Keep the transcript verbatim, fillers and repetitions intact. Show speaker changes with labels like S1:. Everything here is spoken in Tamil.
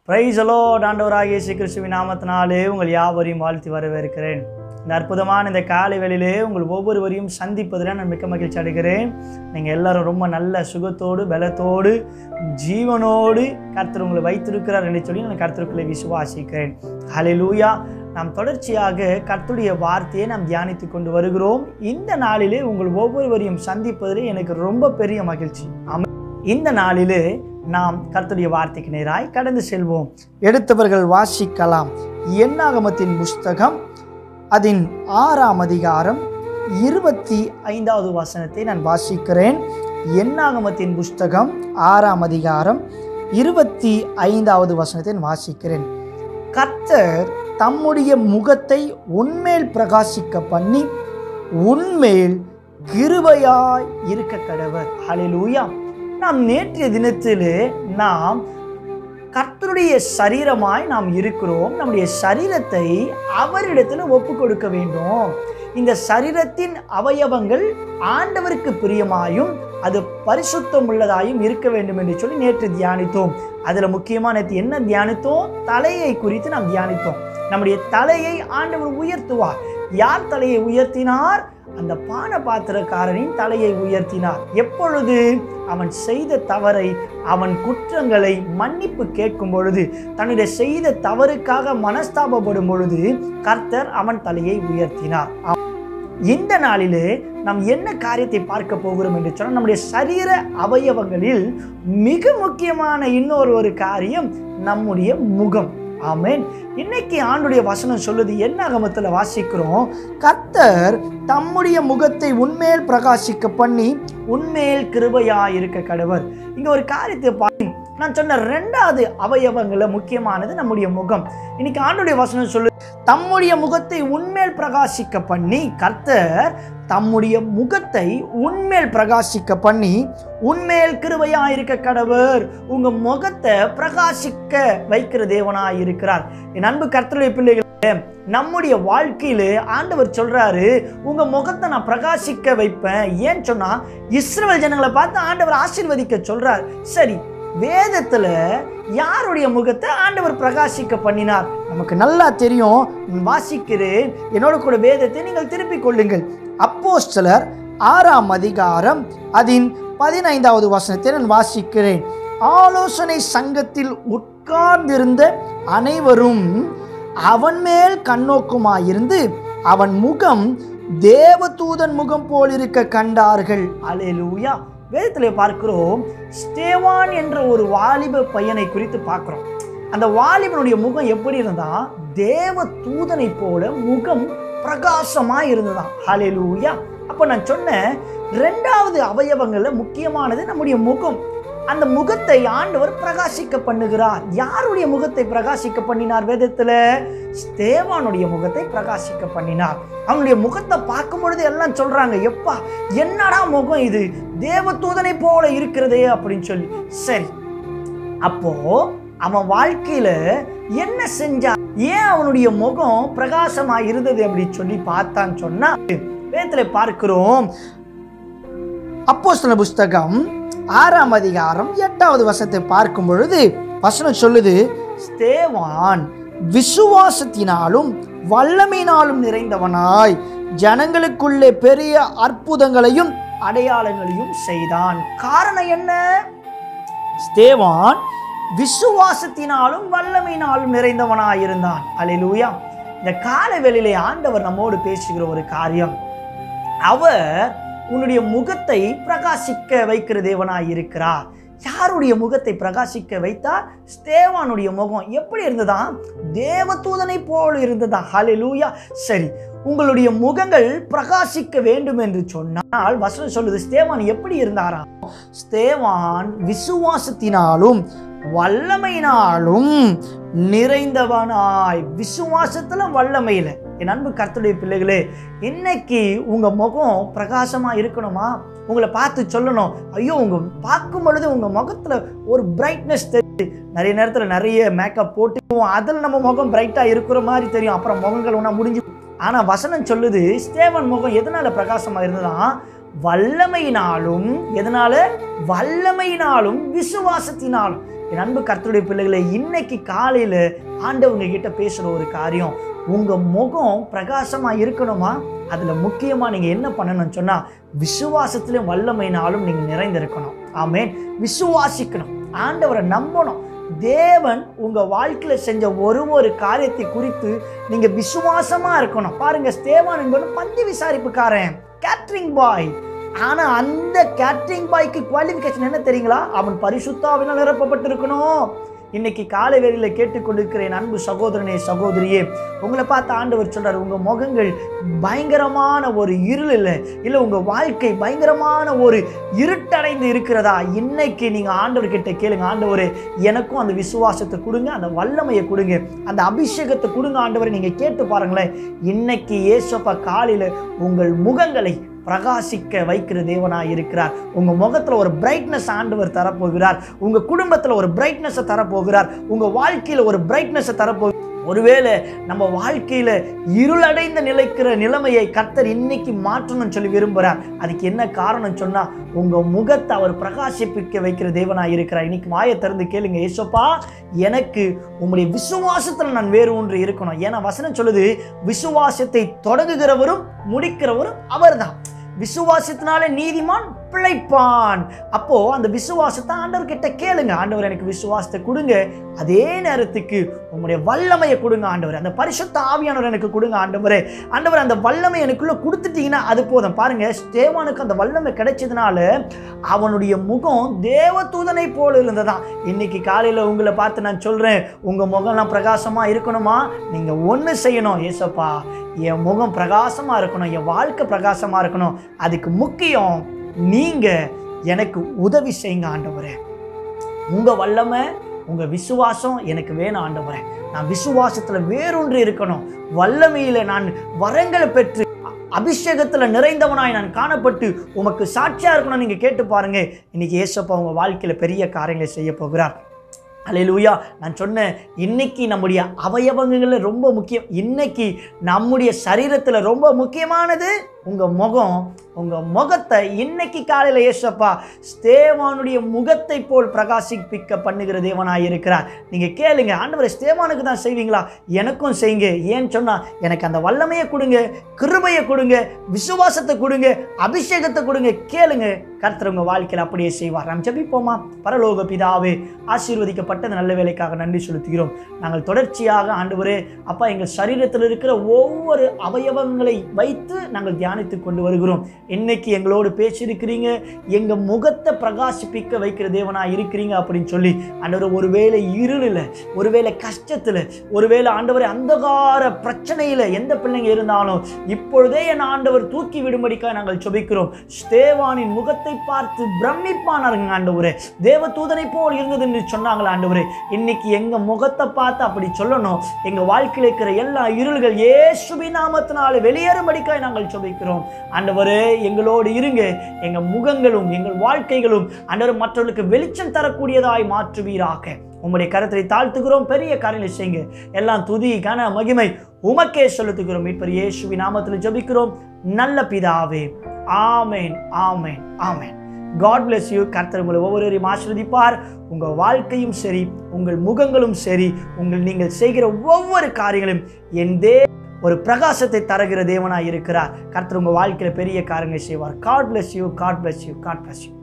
S1: Praise the Lord. ஆண்டவராகிய இயேசு கிறிஸ்துவின் நாமத்தினாலே உங்கள் யாவரையும் வாழ்த்தி வரவேற்கிறேன். இந்த அற்புதமான இந்த காலை வேளையிலே உங்கள் ஒவ்வொருவரையும் சந்திப்பதில் நான் மிக்க மகிழ்ச்சி அடைகிறேன். நீங்கள் எல்லாரும் ரொம்ப நல்ல சுகத்தோடு பலத்தோடு ஜீவனோடு கர்த்தர் உங்களை வைத்திருக்கிறார் என்று சொல்லி நான் கர்த்தருக்குள்ளே விசுவாசிக்கிறேன். ஹல்லேலூயா. நாம் தொடர்ச்சியாக கர்த்தருடைய வார்த்தையை நாம் தியானித்து கொண்டு வருகிறோம். இந்த நாளிலே உங்கள் ஒவ்வொருவரையும் சந்திப்பதிலே எனக்கு ரொம்ப பெரிய மகிழ்ச்சி. இந்த நாளிலே நாம் கர்த்தருடைய வார்த்தைக்கு நேராய் கடந்து செல்வோம். எடுத்தவர்கள் வாசிக்கலாம். என்னாகமத்தின் புஸ்தகம் அதன் ஆறாம் அதிகாரம் இருபத்தி ஐந்தாவது வசனத்தை நான் வாசிக்கிறேன். என்னாகமத்தின் புஸ்தகம் ஆறாம் அதிகாரம் இருபத்தி ஐந்தாவது வசனத்தை நான் வாசிக்கிறேன். கர்த்தர் தம்முடைய முகத்தை உன்மேல் பிரகாசிக்க பண்ணி உன்மேல் கிருபையாய் இருக்க கடவர். ஹல்லேலூயா. நாம் நேற்றைய தினத்திலே நாம் கர்த்தருடைய சரீரமாய் நாம் இருக்கிறோம். நம்முடைய சரீரத்தை அவரிடத்தில் ஒப்பு கொடுக்க வேண்டும். இந்த சரீரத்தின் அவயவங்கள் ஆண்டவருக்கு பிரியமாயும் அது பரிசுத்தம் உள்ளதாயும் இருக்க வேண்டும் என்று சொல்லி நேற்று தியானித்தோம். அதில் முக்கியமாக நேற்று என்ன தியானித்தோம்? தலையை குறித்து நாம் தியானித்தோம். நம்முடைய தலையை ஆண்டவர் உயர்த்துவார். யார் தலையை உயர்த்தினார்? அந்த பான பாத்திரக்காரனின் தலையை உயர்த்தினார். எப்பொழுது? அவன் செய்த தவறை, அவன் குற்றங்களை மன்னிப்பு கேட்கும் பொழுது, தன்னுடைய செய்த தவறுக்காக மனஸ்தாபப்படும் பொழுது கர்த்தர் அவன் தலையை உயர்த்தினார். இந்த நாளிலே நாம் என்ன காரியத்தை பார்க்க போகிறோம் என்று சொன்னால், நம்முடைய சரீர அவயவங்களில் மிக முக்கியமான இன்னொரு ஒரு காரியம் நம்முடைய முகம். ஆமென். இன்னைக்கு ஆண்டுடைய வசனம் சொல்லுது. என்னாகமத்தில் வாசிக்கிறோம், கர்த்தர் தம்முடைய முகத்தை உன்மேல் பிரகாசிக்க பண்ணி உன்மேல் கிருபையாய் இருக்க கடவர். இங்க ஒரு காரியத்தை பாருங்க. நான் சொன்ன ரெண்டாவது அவயவங்கள முக்கியமானது நம்முடைய முகம். இன்னைக்கு ஆண்டுடைய வசனம் சொல்லு, தம்முடைய முகத்தை உன்மேல் பிரகாசிக்க பண்ணி, கர்த்தர் தம்முடைய முகத்தை உன்மேல் பிரகாசிக்க பண்ணி உன்மேல் கிருபையாய் இருக்க கடவர். உங்க முகத்தை பிரகாசிக்க வைக்கிற தேவனாய் இருக்கிறார். என் அன்பு கர்த்தருடைய பிள்ளைகளே, நம்முடைய வாழ்க்கையில ஆண்டவர் சொல்றாரு, உங்க முகத்தை நான் பிரகாசிக்க வைப்பேன். ஏன் சொன்னா, இஸ்ரவேல் ஜனங்களை பார்த்து ஆண்டவர் ஆசீர்வதிக்க சொல்றார். சரி, வேதத்துல யாருடைய முகத்தை ஆண்டவர் பிரகாசிக்க பண்ணினார்? நமக்கு நல்லா தெரியும். வாசிக்கிறேன், என்னோட கூட வேதத்தை நீங்கள் திருப்பிக் கொள்ளுங்கள். அப்போஸ்தலர் ஆறாம் அதிகாரம் அதன் பதினைந்தாவது வசனத்தை நான் வாசிக்கிறேன். ஆலோசனை சங்கத்தில் உட்கார்ந்திருந்த அனைவரும் அவன் மேல் கண்ணோக்குமாயிருந்து அவன் முகம் தேவதூதன் முகம் போல் இருக்க கண்டார்கள். அல்லேலூயா. வேதத்தில் பார்க்கிறோம், ஸ்தேவான் என்ற ஒரு வாலிப பையனை குறித்து பார்க்கிறோம். அந்த வாலிபனுடைய முகம் எப்படி இருந்தா? தேவ தூதனை போல முகம் பிரகாசமாய் இருந்ததான். ஹல்லேலூயா. அப்ப நான் சொன்ன ரெண்டாவது அவயவங்கள்ல முக்கியமானது நம்முடைய முகம். அந்த முகத்தை ஆண்டவர் பிரகாசிக்க பண்ணுகிறார். யாருடைய முகத்தை பிரகாசிக்க பண்ணினார்? வேதத்துல ஸ்தேவானுடைய முகத்தை பிரகாசிக்க பண்ணினார். அவனுடைய முகத்தை பார்க்கும் பொழுது எல்லாம் சொல்றாங்க, எப்பா என்னடா முகம் இது, தேவதூதனை போல இருக்கிறதே அப்படின்னு சொல்லி. சரி, அப்போ அவன் வாழ்க்கையில என்ன செஞ்சா, ஏன் அவனுடைய முகம் பிரகாசமா இருந்தது அப்படின்னு சொல்லி பார்த்தான்னு சொன்னா, வேதத்துல பார்க்கிறோம். அப்போஸ்தலர் புஸ்தகம் ஆறாம் அதிகாரம் எட்டாவது வசனத்தை பார்க்கும் பொழுது வசனம் சொல்லுது, ஸ்தேவான் விசுவாசத்தினாலும் வல்லமையினாலும் நிறைந்தவனாய் ஜனங்களுக்குள்ளே பெரிய அற்புதங்களையும் அடையாளங்களையும் செய்தான். காரணம் என்ன? ஸ்தேவான் விசுவாசத்தினாலும் வல்லமையினாலும் நிறைந்தவனாய் இருந்தான். அல்லேலூயா. இந்த கால வேளையிலே ஆண்டவர் நம்மோடு பேசுகிற ஒரு காரியம், அவர் உன்னுடைய முகத்தை பிரகாசிக்க வைக்கிற தேவனாய் இருக்கிறார். யாருடைய முகத்தை பிரகாசிக்க வைத்தார்? ஸ்தேவானுடைய முகம் எப்படி இருந்ததா? தேவதூதனை போல் இருந்ததா. ஹல்லேலூயா. சரி, உங்களுடைய முகங்கள் பிரகாசிக்க வேண்டும் என்று சொன்னால் வசனம் சொல்லுது, ஸ்தேவான் எப்படி இருந்தாரா? ஸ்தேவான் விசுவாசத்தினாலும் வல்லமையினாலும் நிறைந்தவனாய். விசுவாசத்துல வல்லமையில. என் அன்பு கர்த்தருடைய பிள்ளைகளே, இன்னைக்கு உங்க முகம் பிரகாசமா இருக்கணுமா? உங்களை பார்த்து சொல்லணும், ஐயோ உங்க பார்க்கும் பொழுது உங்க முகத்துல ஒரு பிரைட்னஸ் தெரியுது. நிறைய நேரத்துல நிறைய மேக்கப் போட்டு அதில் நம்ம முகம் பிரைட்டா இருக்கிற மாதிரி தெரியும். அப்புறம் முகங்கள் ஒன்றா முடிஞ்சு. ஆனா வசனம் சொல்லுது, ஸ்தேவான் முகம் எதனால பிரகாசமா இருந்ததா? வல்லமையினாலும். எதனால? வல்லமையினாலும் விசுவாசத்தினாலும். என் அன்பு கர்த்தருடைய பிள்ளைகளை, இன்னைக்கு காலையில ஆண்டவங்க கிட்ட பேசுற ஒரு காரியம், உங்க முகம் பிரகாசமா இருக்கணுமா? அதுல முக்கியமா நீங்க என்ன பண்ணணும்னு சொன்னா, விசுவாசத்திலும் வல்லமையினாலும் நீங்க நிறைந்திருக்கணும். ஆமென். விசுவாசிக்கணும், ஆண்டவரை நம்பணும். தேவன் உங்க வாழ்க்கையில செஞ்ச ஒரு ஒரு காரியத்தை குறித்து நீங்க விசுவாசமா இருக்கணும். பாருங்க, ஸ்தேவான் என்பவன் பந்தி விசாரிப்புக்காரன், கேட்டரிங் பாய். ஆனா அந்த கேட்டரிங் பாய்க்கு குவாலிஃபிகேஷன் என்ன தெரியுங்களா? அவன் பரிசுத்தாவினால் நிரப்பப்பட்டிருக்கணும். இன்னைக்கு காலை வேளையில கேட்டுக்கொண்டிருக்கிறேன் அன்பு சகோதரனே, சகோதரியே, உங்களை பார்த்து ஆண்டவர் சொல்றாரு, உங்க முகங்கள் பயங்கரமான ஒரு இருள் இல்லை இல்லை உங்க வாழ்க்கை பயங்கரமான ஒரு இருட்டடைந்து இருக்கிறதா? இன்னைக்கு நீங்க ஆண்டவர் கிட்ட கேளுங்க, ஆண்டவரே எனக்கும் அந்த விசுவாசத்தை கொடுங்க, அந்த வல்லமையை கொடுங்க, அந்த அபிஷேகத்தை கொடுங்க ஆண்டவரை. நீங்க கேட்டு பாருங்களேன். இன்னைக்கு இயேசுப்பா காலையில உங்கள் முகங்களை பிரகாசிக்க வைக்கிற தேவனாய் இருக்கிறார். உங்க முகத்துல ஒரு பிரைட்னஸ் ஆண்டவர் தரப்போகிறார். உங்க குடும்பத்துல ஒரு பிரைட்னஸை தரப்போகிறார். உங்க வாழ்க்கையில ஒரு பிரைட்னஸை தரப்போ ஒருவேளை நம்ம வாழ்க்கையில இருளடைந்த நிலைக்கிற நிலைமையை கர்த்தர் இன்னைக்கு மாற்றணும்னு சொல்லி விரும்புகிறார். அதுக்கு என்ன காரணம் சொன்னா, உங்க முகத்தை அவர் பிரகாசிப்பிக்க வைக்கிற தேவனாய் இருக்கிறார். இன்னைக்கு வாயை திறந்து கேளுங்க, ஏசப்பா எனக்கு உங்களுடைய விசுவாசத்துல நான் வேறு ஒன்று இருக்கணும். ஏன்னா வசனம் சொல்லுது, விசுவாசத்தை தொடங்குகிறவரும் முடிக்கிறவரும் அவர்தான். விசுவாசத்தினாலே நீதிமான் பிழைப்பான். அப்போ அந்த விசுவாசத்தை ஆண்டவர் கிட்ட கேளுங்க, ஆண்டவர் எனக்கு விசுவாசத்தை கொடுங்க, அதே நேரத்துக்கு உங்களுடைய வல்லமையை கொடுங்க ஆண்டவர், அந்த பரிசுத்த ஆவியானவர் எனக்கு கொடுங்க ஆண்டவரே. ஆண்டவர் அந்த வல்லமை எனக்குள்ள கொடுத்துட்டீங்கன்னா அது போதும். பாருங்க, ஸ்தேவானுக்கு அந்த வல்லமை கிடைச்சதுனால அவனுடைய முகம் தேவதூதனை போல இருந்ததான். இன்னைக்கு காலையில உங்களை பார்த்து நான் சொல்றேன், உங்க முகம்லாம் பிரகாசமா இருக்கணுமா? நீங்க ஒண்ணு செய்யணும், ஏசப்பா என் முகம் பிரகாசமா இருக்கணும், என் வாழ்க்கை பிரகாசமா இருக்கணும். அதுக்கு முக்கியம் நீங்க எனக்கு உதவி செய்யுங்க ஆண்டவரே. உங்க வல்லமை, உங்க விசுவாசம் எனக்கு வேணும் ஆண்டவரே. நான் விசுவாசத்துல வேறொன்று இருக்கணும், வல்லமையில நான் வரங்களை பெற்று அபிஷேகத்துல நிறைந்தவனாய் நான் காணப்பட்டு உமக்கு சாட்சியா இருக்கணும். நீங்க கேட்டு பாருங்க, இன்னைக்கு இயேசுப்பா உங்க வாழ்க்கையில பெரிய காரியங்களை செய்ய போகிறார். அல்லேலூயா. நான் சொன்னேன், இன்னைக்கு நம்முடைய அவயவங்களில் ரொம்ப முக்கியம், இன்னைக்கு நம்முடைய சரீரத்தில் ரொம்ப முக்கியமானது உங்க முகம். உங்க முகத்தை இன்னைக்கு காலையில இயேசுப்பா ஸ்தேவானுடைய முகத்தை போல் பிரகாசிப்பிக்க பண்ணுகிற தேவனாய் இருக்கிறார். நீங்க கேளுங்க, ஆண்டவரே ஸ்தேவானுக்கு தான் செய்வீங்களா? எனக்கும் செய்யுங்க. ஏன்னு சொன்னா, எனக்கு அந்த வல்லமையை கொடுங்க, கிருபையை கொடுங்க, விசுவாசத்தை கொடுங்க, அபிஷேகத்தை கொடுங்க. கேளுங்க, கர்த்தர் உங்க வாழ்க்கையில் அப்படியே செய்வார். நாம் ஜெபிப்போமா? பரலோக பிதாவே, ஆசீர்வதிக்கப்பட்ட நல்ல வேலைக்காக நன்றி செலுத்துகிறோம். நாங்கள் தொடர்ச்சியாக ஆண்டவரே அப்பா எங்கள் சரீரத்தில் இருக்கிற ஒவ்வொரு அவயவங்களை வைத்து நாங்கள் தியானித்து கொண்டு வருகிறோம். இன்னைக்கு எங்களோடு பேசியிருக்கிறீங்க, எங்க முகத்தை பிரகாசிப்பிக்க வைக்கிற தேவனா இருக்கிறீங்க அப்படின்னு சொல்லி ஆண்டவரே, ஒருவேளை இருளில், ஒருவேளை கஷ்டத்தில், ஒருவேளை ஆண்டவரே அந்தகார பிரச்சனையில் எந்த பிள்ளைங்க இருந்தாலும் இப்பொழுதே என் ஆண்டவர் தூக்கி விடும்படிக்காக நாங்கள் ஜெபிக்கிறோம். ஸ்தேவானின் முகத்தை பார்த்து பிரமிப்பானாருங்க ஆண்டவரே, தேவ தூதனை போல் இருந்தது என்று சொன்னாங்களா ஆண்டவரே. இன்னைக்கு எங்க முகத்தை பார்த்து அப்படி சொல்லணும். எங்க வாழ்க்கையில் இருக்கிற எல்லா இருள்கள் இயேசுவின் நாமத்தினாலே வெளியேறும்படிக்காக நாங்கள் ஜெபிக்கிறோம். ஆண்டவரே எங்களோடு இருங்க, எங்க முகங்களும் எங்கள் வாழ்க்கைகளும் ஆண்டவர் மற்றவர்களுக்கு வெளிச்சம் தரக்கூடியதாய் மாற்றுவீராக. உம்முடைய கரத்தை தாழ்த்துகிறோம், பெரிய காரியங்களை செய்யுங்க. எல்லாம் துதி கன மகிமை உமக்கே செலுத்துகிறோம். மீட்பர் இயேசுவின் நாமத்தில் ஜெபிக்கிறோம் நல்ல பிதாவே. ஆமென், ஆமென், ஆமென். God bless you. கர்த்தர் உங்களை ஒவ்வொருவரையும் ஆசீர்வதிப்பார். உங்கள் வாழ்க்கையும் சரி, உங்கள் முகங்களும் சரி, உங்கள் நீங்கள் செய்கிற ஒவ்வொரு காரியங்களும் என் தே ஒரு பிரகாசத்தை தருகிற தேவனாய் இருக்கிறார். கர்த்தர் உங்கள் வாழ்க்கையில் பெரிய காரியங்களை செய்வார். God bless you. God bless you. God bless you.